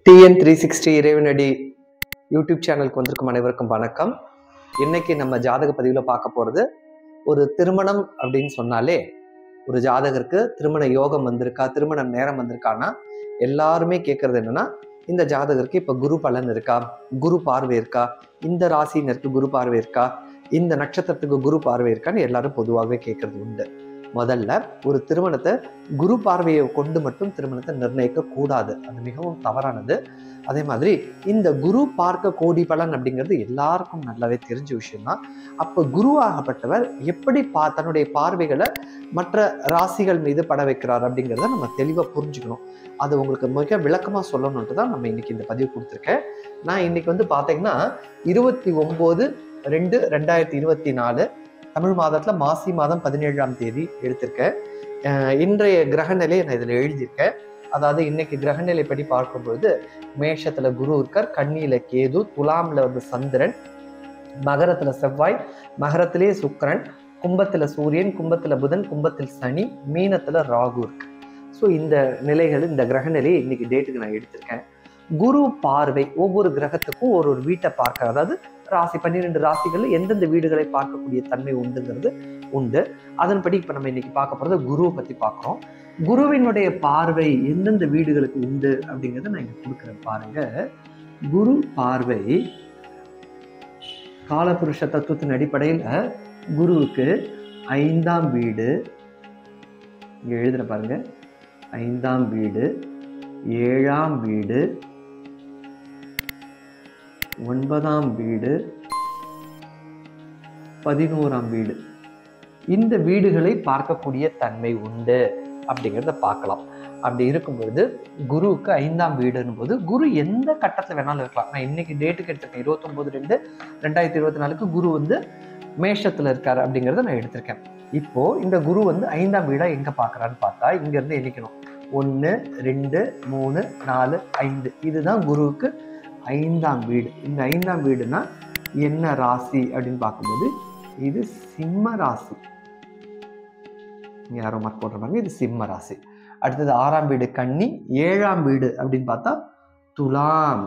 TN360 இறைவனடி YouTube சேனலுக்கு வந்திருக்கும் அனைவருக்கும் வணக்கம். இன்னைக்கு நம்ம ஜாதக பதிவில் பார்க்க போகிறது, ஒரு திருமணம் அப்படின்னு சொன்னாலே ஒரு ஜாதகருக்கு திருமண யோகம் வந்திருக்கா, திருமண நேரம் வந்திருக்கான்னா எல்லாருமே கேட்கறது என்னன்னா, இந்த ஜாதகருக்கு இப்போ குரு பலன் இருக்கா, குரு பார்வை இருக்கா, இந்த ராசினருக்கு குரு பார்வை இருக்கா, இந்த நட்சத்திரத்துக்கு குரு பார்வை இருக்கான்னு எல்லாரும் பொதுவாகவே கேட்கறது உண்டு. முதல்ல ஒரு திருமணத்தை குரு பார்வையை கொண்டு மட்டும் திருமணத்தை நிர்ணயிக்க கூடாது, அது மிகவும் தவறானது. அதே மாதிரி இந்த குரு பார்க்க கோடி பலன் அப்படிங்கிறது எல்லாருக்கும் நல்லாவே தெரிஞ்ச விஷயம்தான். அப்போ குருவாகப்பட்டவர் எப்படி தன்னுடைய பார்வைகளை மற்ற ராசிகள் மீது பட வைக்கிறார் அப்படிங்கிறத நம்ம தெளிவாக புரிஞ்சுக்கணும். அது உங்களுக்கு மிக விளக்கமாக சொல்லணுன்ட்டு தான் நம்ம இன்னைக்கு இந்த பதிவு கொடுத்துருக்கேன். நான் இன்னைக்கு பார்த்தீங்கன்னா 29/2/2024 தமிழ் மாதத்துல மாசி மாதம் 17ஆம் தேதி எடுத்திருக்கேன். இன்றைய கிரகநிலை நான் இதுல எழுதியிருக்கேன். அதாவது இன்னைக்கு கிரகநிலை படி பார்க்கும்பொழுது மேஷத்துல குரு இருக்கார், கன்னியில கேது, துலாம்ல சந்திரன், மகரத்துல செவ்வாய், மகரத்திலே சுக்கிரன், கும்பத்துல சூரியன், கும்பத்துல புதன், கும்பத்தில் சனி, மீனத்துல ராகு இருக்கு. ஸோ இந்த நிலைகள், இந்த கிரகநிலையை இன்னைக்கு டேட்டுக்கு நான் எடுத்திருக்கேன். குரு பார்வை ஒவ்வொரு கிரகத்துக்கும் ஒரு வீட்டை பார்க்க, அதாவது ராசி 12 ராசிகள் எந்தெந்த வீடுகளை பார்க்கக்கூடிய தன்மை உண்டுங்கிறது உண்டு. அதன்படி இப்ப நம்ம இன்னைக்கு பார்க்க போறது குருவை பத்தி பார்க்கிறோம். குருவினுடைய பார்வை எந்தெந்த வீடுகளுக்கு உண்டு அப்படிங்கிறத நான் இங்க கொடுக்குறேன் பாருங்க. குரு பார்வை காலபுருஷ தத்துவத்தின் அடிப்படையில குருவுக்கு 5ஆம் வீடு, இங்க எழுதுற பாருங்க, 5ஆம் வீடு, 7ஆம் வீடு, 9ஆம் வீடு, 11ஆம் வீடு, இந்த வீடுகளை பார்க்கக்கூடிய தன்மை உண்டு அப்படிங்கிறத பார்க்கலாம். அப்படி இருக்கும் பொழுது குருவுக்கு 5ஆம் வீடுன்னும் போது குரு எந்த கட்டத்துல வேணாலும் இருக்கலாம். நான் இன்னைக்கு டேட்டுக்கு எடுத்திருக்கேன், 29/2/2024 குரு மேஷத்துல இருக்காரு அப்படிங்கிறத நான் எடுத்திருக்கேன். இப்போ இந்த குரு 5ஆம் வீடா எங்க பாக்குறான்னு பார்த்தா இங்க இருந்து எண்ணிக்கணும். 1 2 3 4 5, இதுதான் குருவுக்கு 5ஆம் வீடு. இந்த 5ஆம் வீடுனா என்ன ராசி அப்படின்னு பார்க்கும்போது இது சிம்ம ராசி. யாரோ மார்க் போடுறாங்க, இது சிம்ம ராசி. அடுத்தது 6ஆம் வீடு கன்னி, 7ஆம் வீடு அப்படின்னு பார்த்தா துலாம்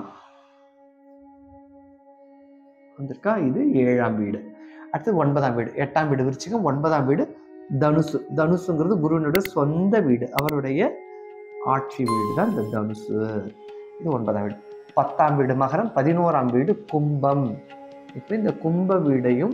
வந்திருக்கா, இது 7ஆம் வீடு. அடுத்தது 9ஆம் வீடு, 8ஆம் வீடு விருச்சிகம், 9ஆம் வீடு தனுசு. தனுசுங்கிறது குருவினுடைய சொந்த வீடு, அவருடைய ஆட்சி வீடு தான் இந்த தனுசு. இது 9ஆம் வீடு. 10ஆம் வீடு மகரம், 11ஆம் வீடு கும்பம். இப்ப இந்த கும்ப வீடையும்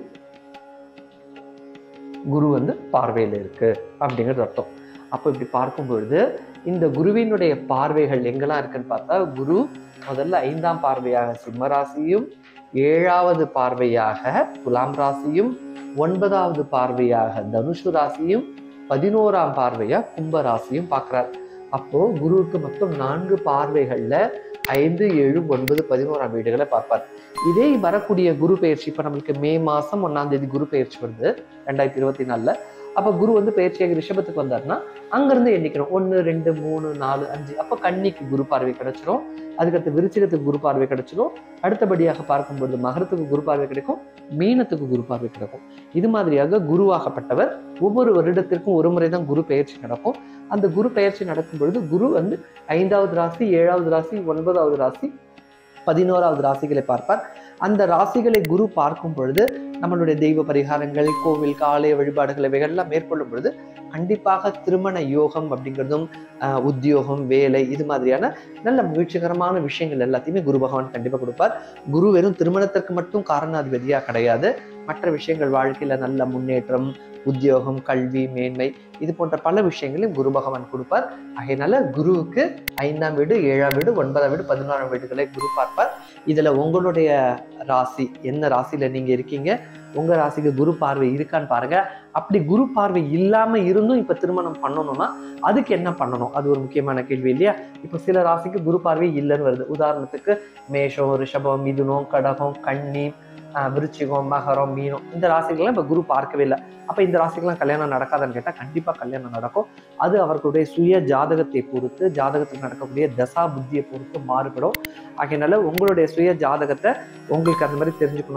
குரு பார்வையில் இருக்கு அப்படிங்கிறது அர்த்தம். அப்போ இப்படி பார்க்கும் பொழுது இந்த குருவினுடைய பார்வைகள் எங்கெல்லாம் இருக்குன்னு பார்த்தா, குரு முதல்ல 5ஆம் பார்வையாக சிம்ம ராசியும், 7ஆவது பார்வையாக துலாம் ராசியும், 9ஆவது பார்வையாக தனுஷு ராசியும், 11ஆம் பார்வையா கும்ப ராசியும் பார்க்கிறார். அப்போ குருவுக்கு மொத்தம் 4 பார்வைகள்ல 5, 7, 9, 11ஆம் வீடுகளை பார்ப்பார். இதே வரக்கூடிய குரு பெயர்ச்சி, இப்ப நம்மளுக்கு மே மாசம் 1ஆம் தேதி குரு பெயர்ச்சி வருது 2024. அப்ப குரு பெயர்ச்சியாக ரிஷபத்துக்கு வந்தாருன்னா அங்கிருந்து எண்ணிக்கணும். 1 2 3 4 5. அப்ப கன்னிக்கு குரு பார்வை கிடைச்சிடும், அதுக்கடுத்து விருச்சிகத்துக்கு குரு பார்வை கிடைச்சிடும், அடுத்தபடியாக பார்க்கும்போது மகரத்துக்கு குரு பார்வை கிடைக்கும், மீனத்துக்கு குரு பார்வை கிடைக்கும். இது மாதிரியாக குருவாகப்பட்டவர் ஒவ்வொரு வருடத்திற்கும் ஒரு முறை தான் குரு பெயர்ச்சி நடக்கும். அந்த குரு பெயர்ச்சி நடக்கும் பொழுது குரு 5ஆவது ராசி, 7ஆவது ராசி, 9ஆவது ராசி, 11ஆவது ராசிகளை பார்ப்பார். அந்த ராசிகளை குரு பார்க்கும் பொழுது நம்மளுடைய தெய்வ பரிகாரங்கள், கோவில், ஆலய வழிபாடுகள் இவைகள்லாம் மேற்கொள்ளும் பொழுது கண்டிப்பாக திருமண யோகம் அப்படிங்கிறதும், உத்தியோகம், வேலை, இது மாதிரியான நல்ல மகிழ்ச்சிகரமான விஷயங்கள் எல்லாத்தையுமே குரு பகவான் கண்டிப்பாக கொடுப்பார். குரு வெறும் திருமணத்திற்கு மட்டும் காரணாதிபதியா கிடையாது, மற்ற விஷயங்கள் வாழ்க்கையில நல்ல முன்னேற்றம், உத்தியோகம், கல்வி, மேன்மை, இது போன்ற பல விஷயங்களையும் குரு பகவான் கொடுப்பார். அதனால குருவுக்கு 5ஆம் வீடு, 7ஆம் வீடு, 9ஆம் வீடு, 11ஆம் வீடுகளை குரு பார்ப்பார். இதுல உங்களுடைய ராசி, என்ன ராசியில நீங்க இருக்கீங்க, உங்க ராசிக்கு குரு பார்வை இருக்கான்னு பாருங்க. அப்படி குரு பார்வை இல்லாம இருந்தும் இப்ப திருமணம் பண்ணணும்னா அதுக்கு என்ன பண்ணணும், அது ஒரு முக்கியமான கேள்வி இல்லையா? இப்ப சில ராசிக்கு குரு பார்வை இல்லைன்னு வருது. உதாரணத்துக்கு மேஷம், ரிஷபம், மிதுனம், கடகம், கன்னி, விருச்சிகம், மகரம், மீனம், இந்த ராசிகள்லாம் இப்ப குரு பார்க்கவே இல்லை. அப்ப இந்த ராசிக்கெல்லாம் கல்யாணம் நடக்காதுன்னு கேட்டா கண்டிப்பா கல்யாணம் நடக்கும். அது அவர்களுடைய சுய ஜாதகத்தை பொறுத்து, ஜாதகத்தில் நடக்கக்கூடிய தசா புத்தியை பொறுத்து மாறுபடும். ஆகையினால உங்களுடைய சுய ஜாதகத்தை உங்களுக்கு அந்த மாதிரி தெரிஞ்சுக்கணும்னா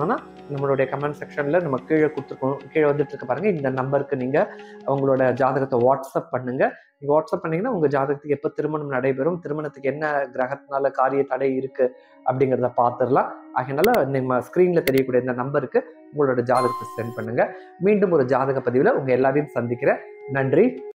நம்மளுடைய கமெண்ட் செக்ஷன்ல நம்ம கீழே கொடுத்துருக்கோம், கீழே வந்துட்டு இருக்க பாருங்க. இந்த நம்பருக்கு நீங்க உங்களோட ஜாதகத்தை வாட்ஸ்அப் பண்ணுங்க. நீங்க வாட்ஸ்அப் பண்ணீங்கன்னா உங்க ஜாதகத்துக்கு எப்போ திருமணம் நடைபெறும், திருமணத்துக்கு என்ன கிரகத்தினால காரிய தடை இருக்கு அப்படிங்கிறத பார்த்துடலாம். அதனால நம்ம ஸ்கிரீன்ல தெரியக்கூடிய இந்த நம்பருக்கு உங்களோட ஜாதகத்தை சென்ட் பண்ணுங்க. மீண்டும் ஒரு ஜாதக பதிவில் உங்க எல்லாரையும் சந்திக்கிறேன். நன்றி.